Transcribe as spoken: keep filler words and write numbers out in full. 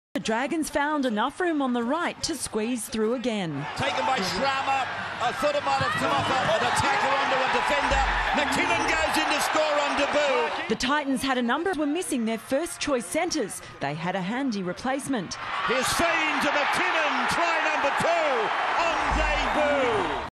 The Dragons found enough room on the right to squeeze through again. Taken by Schrammer. I thought it might have come off an attacker onto a defender. McKinnon goes in to score on debut. The Titans had a number were missing their first choice centres. They had a handy replacement. Here's Feen to McKinnon, try number two on debut.